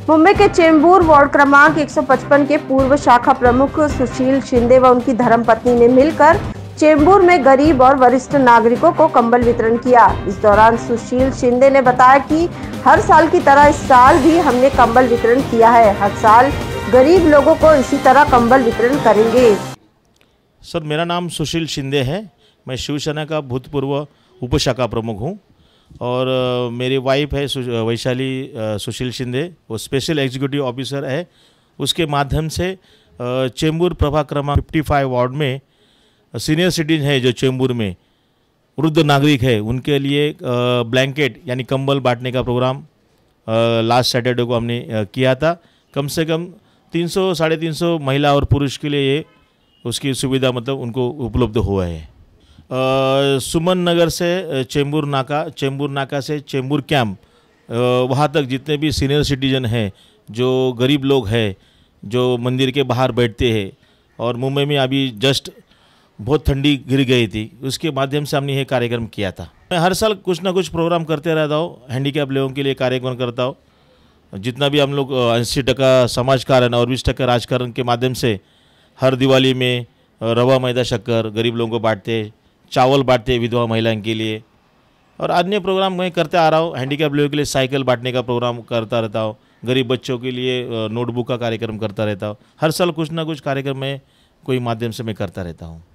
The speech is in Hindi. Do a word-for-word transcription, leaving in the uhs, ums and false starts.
मुंबई के चेंबूर वार्ड क्रमांक एक सौ पचपन के पूर्व शाखा प्रमुख सुशील शिंदे व उनकी धर्मपत्नी ने मिलकर चेंबूर में गरीब और वरिष्ठ नागरिकों को कंबल वितरण किया। इस दौरान सुशील शिंदे ने बताया कि हर साल की तरह इस साल भी हमने कंबल वितरण किया है। हर साल गरीब लोगों को इसी तरह कंबल वितरण करेंगे। सर, मेरा नाम सुशील शिंदे है। मैं शिवसेना का भूतपूर्व उपशाखा प्रमुख हूँ और uh, मेरी वाइफ है वैशाली uh, सुशील शिंदे, वो स्पेशल एग्जीक्यूटिव ऑफिसर है। उसके माध्यम से uh, चेंबूर प्रभाग क्रमांक पचपन वार्ड में सीनियर सिटीजन है, जो चेंबूर में वृद्ध नागरिक है, उनके लिए ब्लैंकेट यानी कंबल बांटने का प्रोग्राम लास्ट सैटरडे को हमने uh, किया था। कम से कम तीन सौ साढ़े तीन सौ महिला और पुरुष के लिए ये उसकी सुविधा मतलब उनको उपलब्ध हुआ है। Uh, सुमन नगर से चेंबूर नाका, चेंबूर नाका से चेंबूर कैंप, uh, वहाँ तक जितने भी सीनियर सिटीजन हैं, जो गरीब लोग हैं, जो मंदिर के बाहर बैठते हैं, और मुंबई में अभी जस्ट बहुत ठंडी गिर गई थी, उसके माध्यम से हमने ये कार्यक्रम किया था। मैं हर साल कुछ ना कुछ प्रोग्राम करते रहता हूँ, हैंडीकैप लोगों के लिए कार्यक्रम करता हूँ। जितना भी हम लोग अस्सी टका समाज कारण और बीस टका राजकारण के माध्यम से हर दिवाली में रवा मैदा शक्कर गरीब लोगों को बांटते, चावल बांटते विधवा महिलाओं के लिए, और अन्य प्रोग्राम मैं करते आ रहा हूँ। हैंडीकैप लोगों के लिए साइकिल बांटने का प्रोग्राम करता रहता हूँ, गरीब बच्चों के लिए नोटबुक का कार्यक्रम करता रहता हूँ। हर साल कुछ ना कुछ कार्यक्रम में कोई माध्यम से मैं करता रहता हूँ।